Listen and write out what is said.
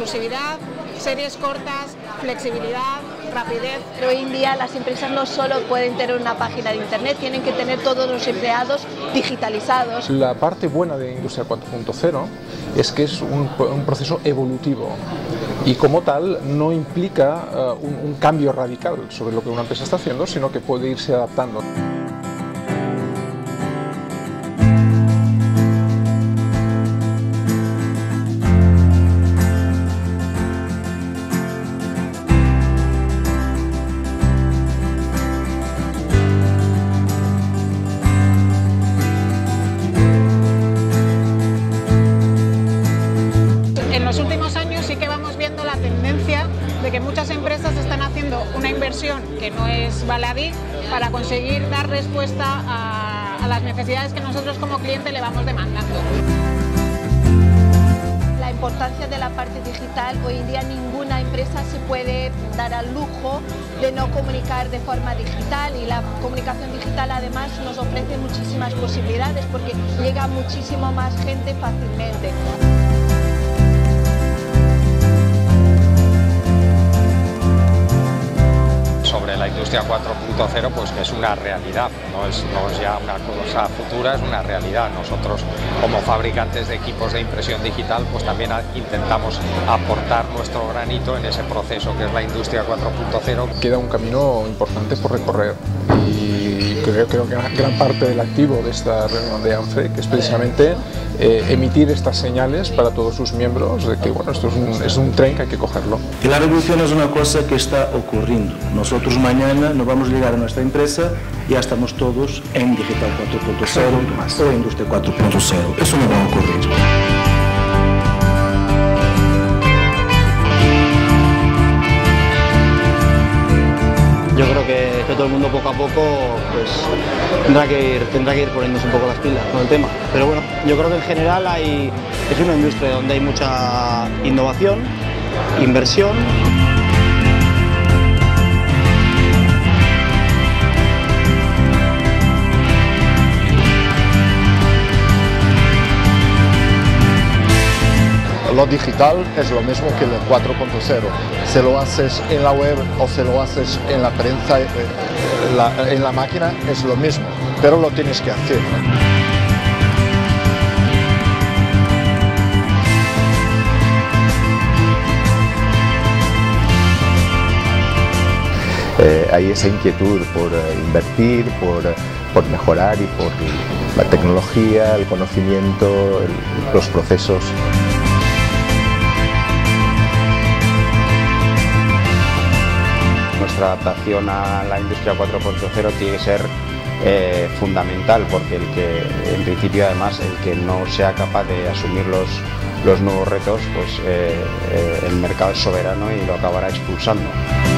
exclusividad, series cortas, flexibilidad, rapidez. Pero hoy en día las empresas no solo pueden tener una página de internet, tienen que tener todos los empleados digitalizados. La parte buena de Industria 4.0 es que es un proceso evolutivo y como tal no implica un cambio radical sobre lo que una empresa está haciendo, sino que puede irse adaptando. En los últimos años sí que vamos viendo la tendencia de que muchas empresas están haciendo una inversión que no es baladí para conseguir dar respuesta a las necesidades que nosotros como cliente le vamos demandando. La importancia de la parte digital, hoy en día ninguna empresa se puede dar al lujo de no comunicar de forma digital, y la comunicación digital además nos ofrece muchísimas posibilidades porque llega a muchísimo más gente fácilmente. Sobre la industria 4.0, pues que es una realidad, no es ya una cosa futura, es una realidad. Nosotros como fabricantes de equipos de impresión digital pues también intentamos aportar nuestro granito en ese proceso que es la industria 4.0. Queda un camino importante por recorrer y creo que una gran parte del activo de esta reunión de ANFREC es precisamente emitir estas señales para todos sus miembros de que bueno, esto es un tren que hay que cogerlo. Y la revolución es una cosa que está ocurriendo. Nosotros mañana nos vamos a llegar a nuestra empresa y ya estamos todos en Digital 4.0 o Industria 4.0. Eso no va a ocurrir. Yo creo que todo el mundo poco a poco pues, tendrá que ir poniéndose un poco las pilas con el tema. Pero bueno, yo creo que en general es una industria donde hay mucha innovación, inversión. Lo digital es lo mismo que el 4.0. Se lo haces en la web o se lo haces en la prensa, en la máquina, es lo mismo, pero lo tienes que hacer. Hay esa inquietud por invertir, por mejorar y por la tecnología, el conocimiento, los procesos. Nuestra adaptación a la industria 4.0 tiene que ser fundamental, porque en principio además el que no sea capaz de asumir los nuevos retos, pues el mercado es soberano y lo acabará expulsando.